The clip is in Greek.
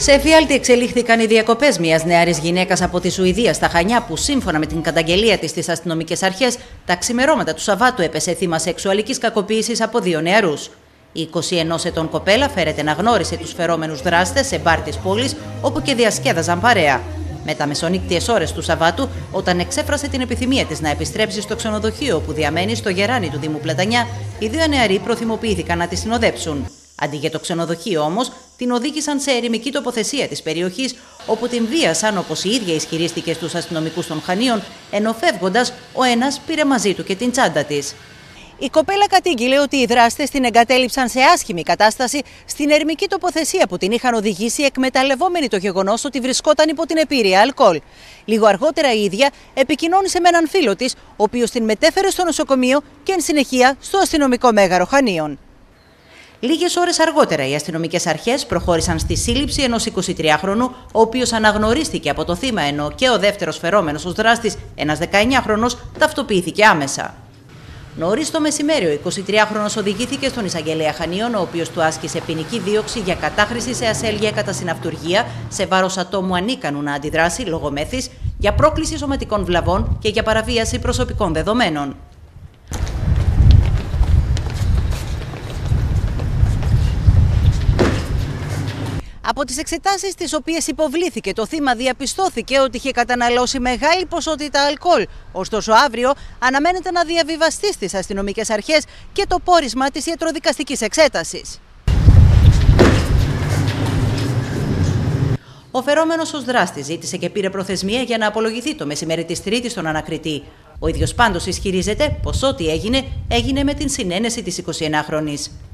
Σε εφιάλτη εξελίχθηκαν οι διακοπές μιας νεαρής γυναίκας από τη Σουηδία στα Χανιά, που σύμφωνα με την καταγγελία της στις αστυνομικές αρχές, τα ξημερώματα του Σαββάτου έπεσε θύμα σεξουαλικής κακοποίησης από δύο νεαρούς. Η 21 ετών κοπέλα φέρεται να γνώρισε τους φερόμενους δράστες σε μπαρ της πόλης, όπου και διασκέδαζαν παρέα. Με τα μεσονύκτιες ώρες του Σαββάτου, όταν εξέφρασε την επιθυμία της να επιστρέψει στο ξενοδοχείο που διαμένει στο Γεράνι του Δήμου Πλατανιά, οι δύο νεαροί προθυμοποιήθηκαν να τη συνοδέψουν. Αντί για το ξενοδοχείο όμως, την οδήγησαν σε ερημική τοποθεσία της περιοχής, όπου την βίασαν, όπως η ίδια ισχυρίστηκε στους αστυνομικούς των Χανίων, ενώ φεύγοντας, ο ένας πήρε μαζί του και την τσάντα της. Η κοπέλα κατήγγειλε ότι οι δράστες την εγκατέλειψαν σε άσχημη κατάσταση στην ερημική τοποθεσία που την είχαν οδηγήσει, εκμεταλλευόμενη το γεγονός ότι βρισκόταν υπό την επίρρεια αλκοόλ. Λίγο αργότερα η ίδια επικοινώνησε με έναν φίλο της, ο οποίος την μετέφερε στο νοσοκομείο και εν συνεχεία στο αστυνομικό μέγαρο Χανίων. Λίγες ώρες αργότερα, οι αστυνομικές αρχές προχώρησαν στη σύλληψη ενός 23χρονου, ο οποίος αναγνωρίστηκε από το θύμα, ενώ και ο δεύτερος φερόμενος ως δράστης, ένας 19χρονος, ταυτοποιήθηκε άμεσα. Νωρίς το μεσημέρι, ο 23χρονος οδηγήθηκε στον εισαγγελέα Χανίων, ο οποίος του άσκησε ποινική δίωξη για κατάχρηση σε ασέλγεια κατά συναυτουργία, σε βάρος ατόμου ανίκανου να αντιδράσει λόγω μέθης, για πρόκληση σωματικών βλαβών και για παραβίαση προσωπικών δεδομένων. Από τις εξετάσεις τις οποίες υποβλήθηκε, το θύμα διαπιστώθηκε ότι είχε καταναλώσει μεγάλη ποσότητα αλκοόλ. Ωστόσο, αύριο αναμένεται να διαβιβαστεί στις αστυνομικές αρχές και το πόρισμα της ιατροδικαστικής εξέτασης. Ο φερόμενος ως δράστης ζήτησε και πήρε προθεσμία για να απολογηθεί το μεσημέρι της Τρίτης στον ανακριτή. Ο ίδιος πάντως ισχυρίζεται πως ό,τι έγινε με την συνένεση της 21χρονης.